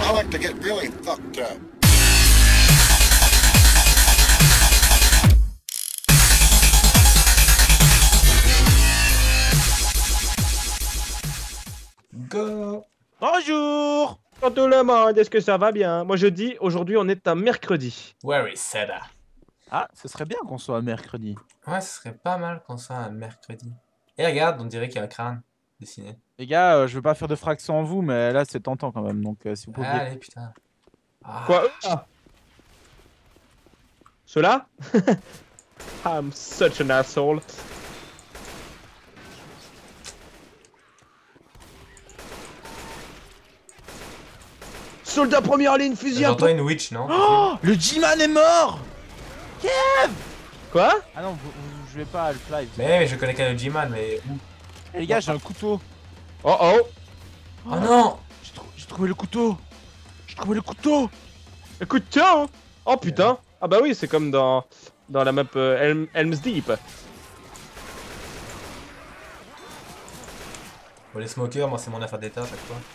I like to get really fucked up. Go. Bonjour. Quand tout le monde, est-ce que ça va bien? Moi je dis, aujourd'hui on est un mercredi. Where is Seda? Ah, ce serait bien qu'on soit mercredi. Ouais, ce serait pas mal qu'on soit un mercredi. Et regarde, on dirait qu'il y a un crâne dessiné. Les gars, je veux pas faire de fraction en vous, mais là c'est tentant quand même, donc si vous pouviez... Allez, putain. Ah. Quoi? Ceux-là? I'm such an asshole. Soldat première ligne, fusil à J'entends pompe. une witch, non? Oh, le G-Man est mort. Quoi? Ah non, vous jouez pas à Half-Life. Mais je connais qu'un le G-Man, mais où? Eh, les gars, j'ai un couteau. Oh oh. Oh non! J'ai trouvé le couteau. J'ai trouvé le couteau. Écoute, tiens. Oh putain. Ah bah oui, c'est comme dans la map Helm's Deep. Bon, les smokers, moi c'est mon affaire d'état à chaque fois.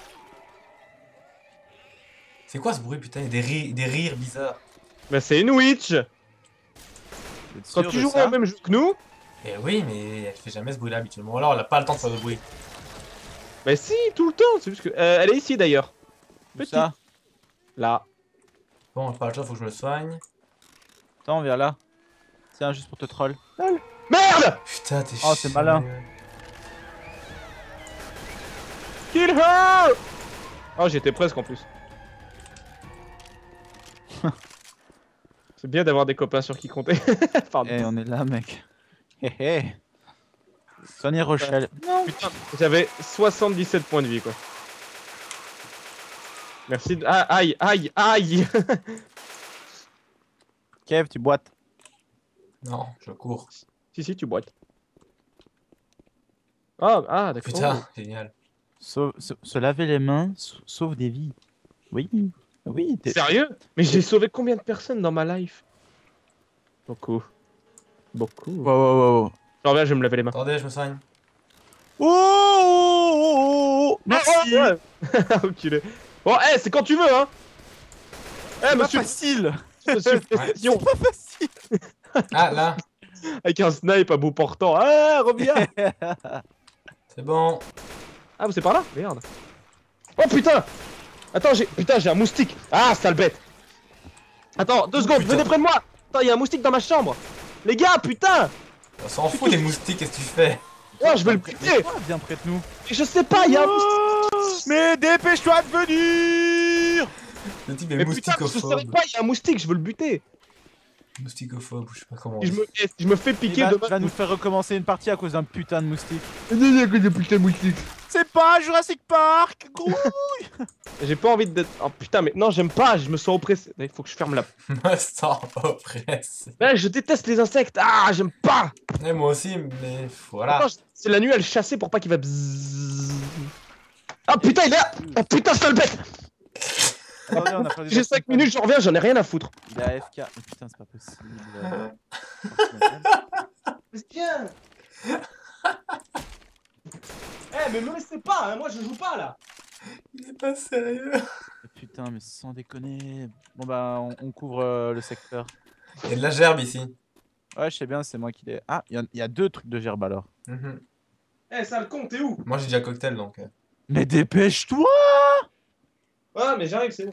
C'est quoi ce bruit, putain? Il y a des rires bizarres. Bah c'est une witch. Vous êtes Quand sûr tu de joues ça au même jeu que nous. Eh oui, mais elle fait jamais ce bruit là habituellement. Alors, elle a pas le temps de faire de bruit. Bah si, tout le temps. C'est juste que elle est ici d'ailleurs. Où ça? Là. Bon, pas le temps, faut que je me soigne. Attends, viens là. Tiens, juste pour te troll. Merde! Putain, t'es Oh, c'est malin. Kill her! Oh, j'étais presque en plus. C'est bien d'avoir des copains sur qui compter. Pardon. Eh, on est là, mec. Hé hé. Soignez Rochelle. Non. Putain, j'avais 77 points de vie quoi. Merci. Ah, aïe, aïe, aïe! Kev, tu boites. Non, je cours. Si, tu boites. Ah, d'accord. Putain, génial. Se laver les mains sauve des vies. Oui. Oui. Sérieux? Mais j'ai sauvé combien de personnes dans ma life? Beaucoup. Beaucoup. Wow. Je reviens, je vais me laver les mains. Attendez, je me soigne. Oh, merci. Enculé. Bon, c'est quand tu veux, hein. C'est pas monsieur. facile. Monsieur Ouais. Pression, C'est pas facile. Ah, là, avec un snipe à bout portant. Ah, reviens. c'est bon. Ah, c'est par là? Merde. Oh putain. Attends, j'ai un moustique. Ah, sale bête. Attends, 2 secondes, putain. venez près de moi. Attends, il y a un moustique dans ma chambre. Les gars, putain. On s'en fout des moustiques, qu'est-ce que tu fais? Oh, je vais le buter. Viens près de nous. Et je sais pas, il y a un moustique. Mais dépêche-toi de venir. Le type Mais est putain, je savais mousticophobe. pas, il y a un moustique, je veux le buter. Mousticophobe, je sais pas comment. Et je me fais piquer de Tu vas nous faire recommencer une partie à cause d'un putain de moustique. putain moustique. C'est pas Jurassic Park, gros. J'ai pas envie d'être. Oh putain, mais non, j'aime pas, je me sens oppressé. Il faut que je ferme la. Me sens oppressé. Ouais, je déteste les insectes. Ah, j'aime pas. Et moi aussi, mais voilà. Attends, c'est la nuit à le chasser pour pas qu'il va bzzz. Ah putain, il est là. Oh putain, sale bête. Attendez, on a perdu J'ai la 5 semaine. minutes, je reviens, j'en ai rien à foutre. Il est AFK. Mais putain, c'est pas possible. Tiens. Eh, mais me laissez pas, hein, moi je joue pas là. Il est pas sérieux. Putain, mais sans déconner. Bon bah, on couvre le secteur. Il y a de la gerbe ici. Ouais, je sais bien, c'est moi qui l'ai. Ah, il y a 2 trucs de gerbe alors. Mhm. Eh, sale con, t'es où? Moi j'ai déjà cocktail donc. Mais dépêche-toi. Ah, mais j'arrive, c'est bon.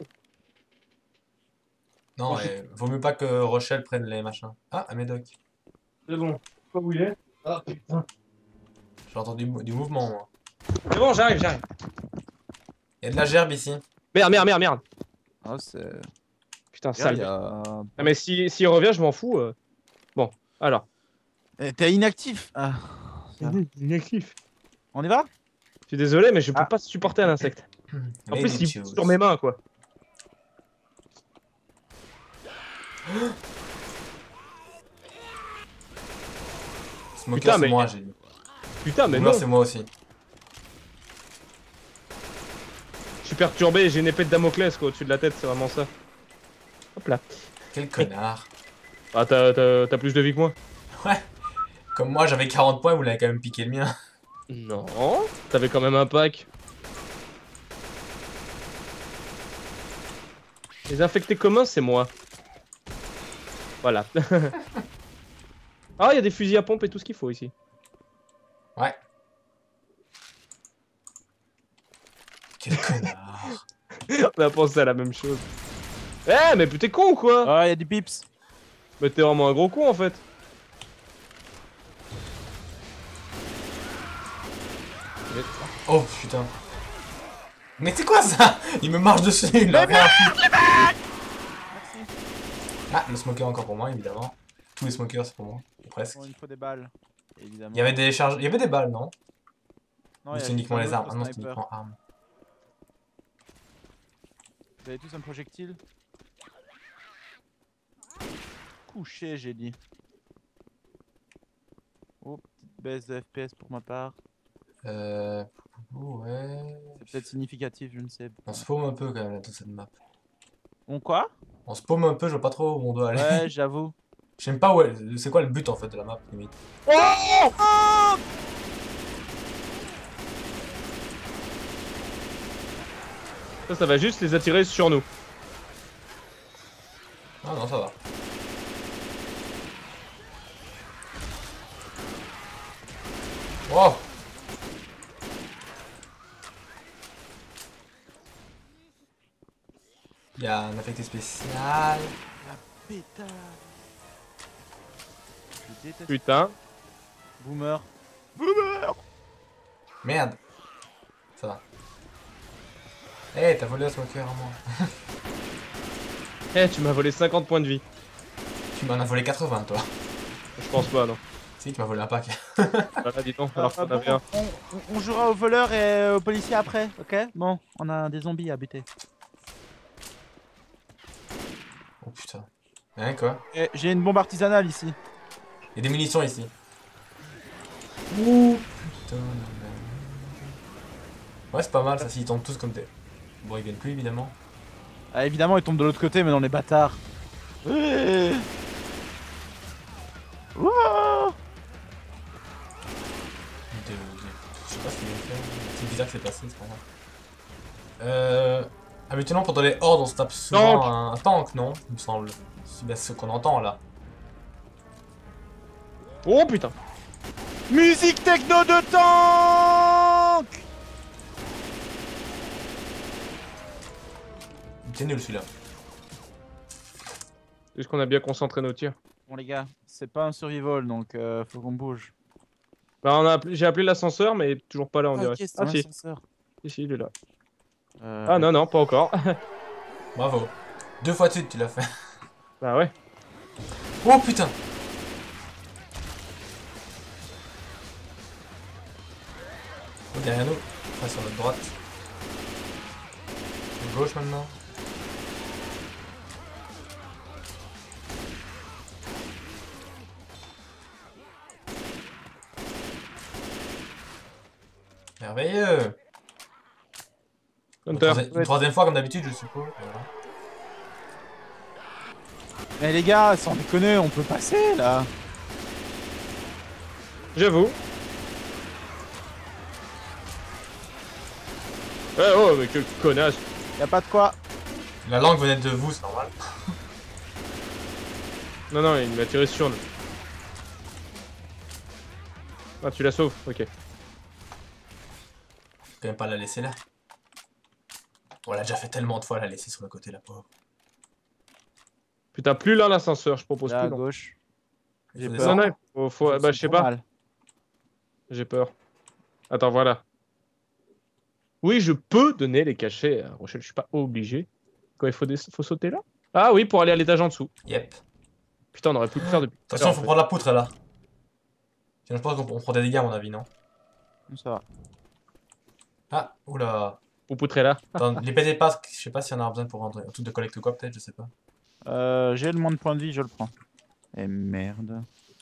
Non, Moi, vaut mieux pas que Rochelle prenne les machins. Ah, un médoc. C'est bon. Pas où il est? Ah putain. J'ai entendu du mouvement moi. C'est bon, j'arrive. Il y a de la gerbe ici. Merde. Ah, c'est. Putain, Regarde, sale. il y a- Ah, mais s'il revient, je m'en fous. Bon, alors. Eh, t'es inactif. Ah. Ça. Inactif. On y va? Je suis désolé, mais je peux Ah. pas supporter un insecte. En Lady plus, il Juice. bouge sur mes mains, quoi. Smoker, Putain, c'est mais- moi, j'ai dit. Putain, mais Boomer, non. c'est moi aussi. Je suis perturbé, j'ai une épée de Damoclès, quoi, au-dessus de la tête, c'est vraiment ça. Hop là. Quel connard. Ah, t'as plus de vie que moi? Ouais. Comme moi, j'avais 40 points, vous l'avez quand même piqué le mien. Non. T'avais quand même un pack. Les infectés communs, c'est moi. Voilà. Ah, il y a des fusils à pompe et tout ce qu'il faut ici. Ouais. Quel connard. On a pensé à la même chose. Eh, mais putain, t'es con ou quoi? Ah, il y a des pips. Mais t'es vraiment un gros con en fait. Oh putain. Mais c'est quoi ça? Il me marche dessus, il a rien foutu. Ah, le smoker encore pour moi, évidemment. Tous les smokers, c'est pour moi. Ou presque. Bon, il faut des balles, évidemment. Il y avait des charges. Il y avait des balles, non? Non, Ou il y a c'est uniquement les un armes? autre Ah non, c'est sniper. uniquement armes. Vous avez tous un projectile? Couché, j'ai dit. Oh, petite baisse de FPS pour ma part. Ouais. C'est peut-être significatif, je ne sais pas. On se paume un peu quand même là, dans cette map. On quoi? On se paume un peu, je vois pas trop où on doit aller. Ouais, j'avoue. Je sais même pas où c'est quoi le but en fait de la map limite. Ça va juste les attirer sur nous. Ah non, ça va. Oh! Il y a un affecté spécial. Pétard. Je déteste. Putain. Boomer. Boomer. Merde. Ça va. Eh, t'as volé un smoker à moi. Eh, tu m'as volé 50 points de vie. Tu m'en as volé 80 toi. Je pense pas, non. Si, tu m'as volé un pack. Ah, dis donc, alors qu'on avait un. On jouera aux voleurs et aux policiers après, ok? Bon, on a des zombies à buter. Oh putain. Hein quoi? Et j'ai une bombe artisanale ici. Il y a des munitions ici. Ouh putain. Ouais, c'est pas mal ça, s'ils tombent tous comme des. Bon, ils viennent plus évidemment. Ah, évidemment, ils tombent de l'autre côté, mais dans les bâtards. Ouais. Wouah. Je sais pas ce qu'il vient de faire. C'est bizarre que c'est passé, c'est pas grave. Habituellement, pendant les hordes, on se tape souvent un tank, non? Il me semble. C'est bien ce qu'on entend là. Oh putain. Musique techno de tank. C'est nul celui-là. Est-ce qu'on a bien concentré nos tirs? Bon les gars, c'est pas un survival, donc faut qu'on bouge. Bah, j'ai appelé l'ascenseur, mais toujours pas là, on dirait. Ok, c'est Ah un si. ascenseur. Si, il est là. Ah non, non, pas encore. Bravo. 2 fois de suite, tu l'as fait. Bah ouais. Oh putain! Oh, derrière nous. Enfin, sur notre droite. À gauche maintenant. Merveilleux! Hunter. Une troisième fois comme d'habitude, je suppose. Voilà. Mais les gars, sans déconner, on peut passer là. J'avoue. Ouais, oh, mais quel connasse. Y'a pas de quoi. La langue venait de vous, c'est normal. Non, non, il m'a tiré sur nous. Ah, tu la sauves, ok. Quand même pas la laisser là. On l'a déjà fait tellement de fois la laisser sur le côté, la pauvre. Putain, plus là l'ascenseur, je propose Là à plus. Non, gauche. J'ai Faut peur. descendre. non, bah, je sais pas. J'ai peur. Attends, voilà. Oui, je peux donner les cachets à Rochelle, je suis pas obligé. Quand il faut sauter là? Ah oui, pour aller à l'étage en dessous. Yep. Putain, on aurait pu le faire depuis. Attention, faut prendre la poutre là. Sinon, je pense qu'on prend des dégâts à mon avis, non? Ça va. Ah, oula. Vous poutrez là. Attends, les pétés pas, je sais pas si on en a besoin pour rentrer. Un truc de collecte ou quoi, peut-être, je sais pas. J'ai le moins de points de vie, je le prends. Et merde.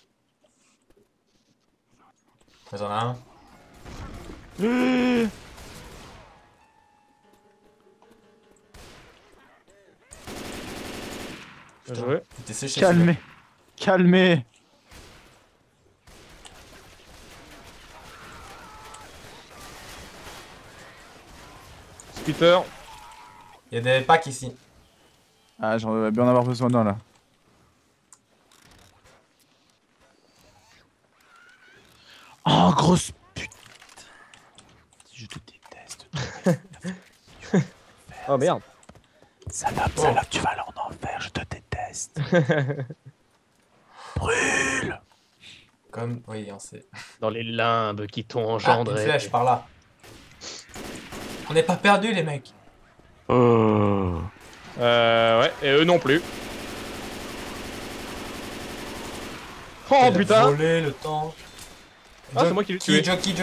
Mais on a un. Bien joué. Il était séché. Calmez. Calmez. Scooter. Il y a des packs ici. Ah, j'en vais bien en avoir besoin d'un là. Oh, grosse pute. Je te déteste. Oh merde. Salope, Oh. salope, tu vas aller en enfer, je te déteste. Brûle. Comme, oui, on sait. Dans les limbes qui t'ont Ah, une engendré. flèche par là. On n'est pas perdus, les mecs. Ouais, et eux non plus. Oh Il a putain. volé le temps. Ah, c'est moi qui l'ai tué. Jockey.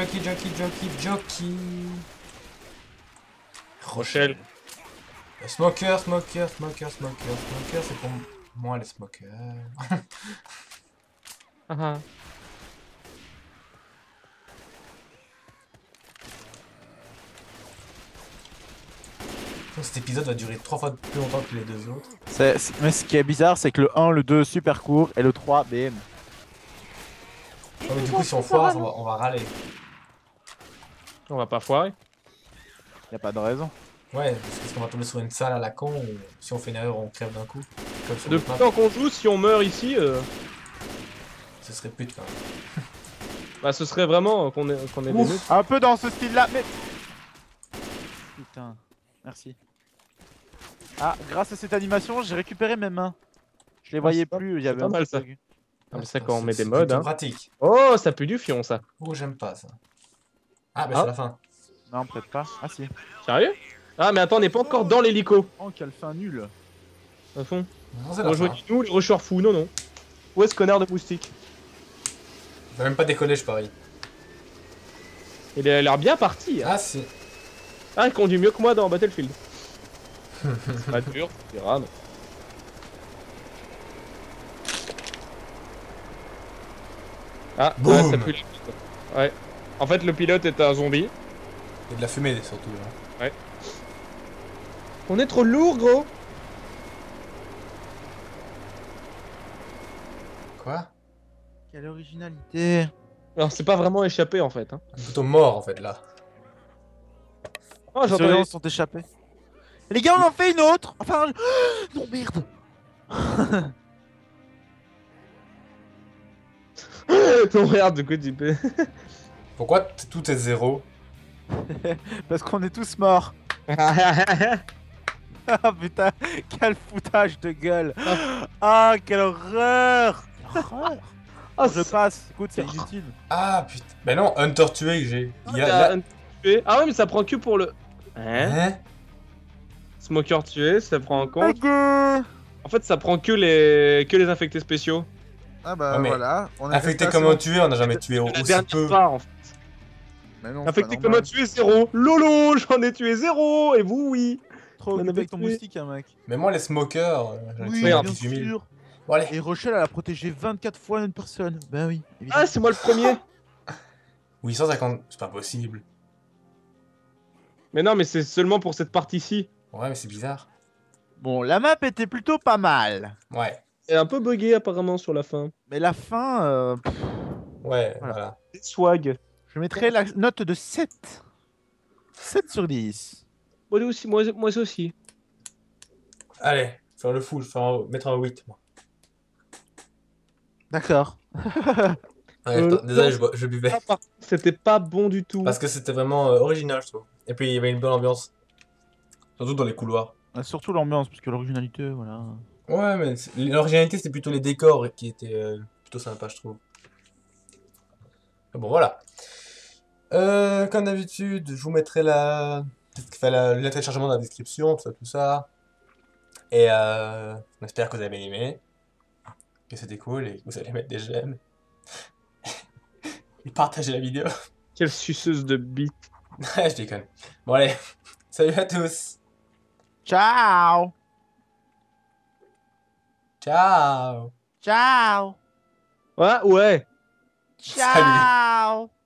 Rochelle. Smoker, c'est pour moi les smokers. Ah, ah. Donc cet épisode va durer 3 fois plus longtemps que les deux autres. Mais ce qui est bizarre, c'est que le 1, le 2, super court, et le 3, BM. Ouais, mais du coup, si on foire, on va râler. On va pas foirer. Y a pas de raison. Ouais, parce qu'on va tomber sur une salle à la con, ou si on fait une erreur, on crève d'un coup. Comme sur Depuis le le map, temps qu'on joue, si on meurt ici, ce serait pute quand même. bah ce serait vraiment qu'on ait des Ouf, meutes. un peu dans ce style-là, mais... Putain, merci. Ah, grâce à cette animation, j'ai récupéré mes mains. Je les voyais c'est pas- plus, il y c'est avait pas un mal, petit ça. bug. Ah, mais ça, quand on met des C'est modes, plutôt hein. pratique. Oh, ça pue du fion, ça. Oh, j'aime pas ça. Ah, bah Ah. c'est la fin. Non, peut-être pas. Ah si. Sérieux? Ah, mais attends, on n'est pas encore dans l'hélico. Oh, quelle fin nulle. À fond. Non, c'est la fin. Rejoignez-nous, les rushers fous. Non, non. Où est-ce connard de moustique? Il va même pas décoller, je parie. Il a l'air bien parti. Hein. Ah, si. Ah, il conduit mieux que moi dans Battlefield. C'est pas dur, c'est rame. Ah, ouais, Boum. ça pue. Ouais. En fait, le pilote est un zombie. Et de la fumée, surtout. Là. On est trop lourd, gros. Quoi? Quelle originalité. Alors, c'est pas vraiment échappé en fait. Hein. Plutôt mort, en fait, là. Oh, Les j'entends. surveillants sont échappés. Et les gars, on en fait une autre. Enfin, non merde. Non, regarde, de quoi tu peux. Pourquoi tout est zéro? Parce qu'on est tous morts. Ah putain, quel foutage de gueule. Ah, quelle horreur. Quelle horreur. Ah, Je passe. Écoute, c'est inutile. Ah, putain. Ben non, Hunter tué que j'ai. Il y a Ah, là... Ah ouais, mais ça prend que pour le. Hein? Hein? Smoker tué, ça prend en compte. Ok. En fait, ça prend que les infectés spéciaux. Ah bah Ouais, mais voilà. On est Affecté resté comme à un tué, on n'a jamais tué La aussi dernière peu. part, en fait. Mais non, Infecté c'est comme pas un normal. tué, 0. Lolo, j'en ai tué 0. Et vous, oui. Trop On occupé avait avec ton tué. moustique, hein, mec. Mais moi, les smokers, j'en ai Oui, tué merde. bien 18 000. sûr. Bon, allez. Et Rochelle, elle a protégé 24 fois une personne. Ben oui, évidemment. Ah, c'est moi le premier. Oui, 150, c'est pas possible. Mais non, mais c'est seulement pour cette partie-ci. Ouais, mais c'est bizarre. Bon, la map était plutôt pas mal. Ouais. C'est un peu bugué apparemment sur la fin. Mais la fin, Ouais, Voilà. voilà. Swag. je mettrais la note de 7. 7 sur 10. Moi aussi, moi aussi. Allez, faire le full, mettre un 8, moi. D'accord. Ouais, Euh, attends, désolé, non. je buvais. Ah, par contre, c'était pas bon du tout. Parce que c'était vraiment original, je trouve. Et puis, il y avait une bonne ambiance. Surtout dans les couloirs. Surtout l'ambiance, parce que l'originalité, voilà. Ouais, mais l'originalité, c'était plutôt les décors qui étaient plutôt sympas, je trouve. Bon, voilà. Comme d'habitude, je vous mettrai le téléchargement dans la description, tout ça. Et on espère que vous avez bien aimé. Que c'était cool et que vous allez mettre des j'aime. Et partager la vidéo. Quelle suceuse de bite. Je déconne. Bon, allez. Salut à tous. Ciao. Ciao. Ciao. Ouais, ouais. Ciao.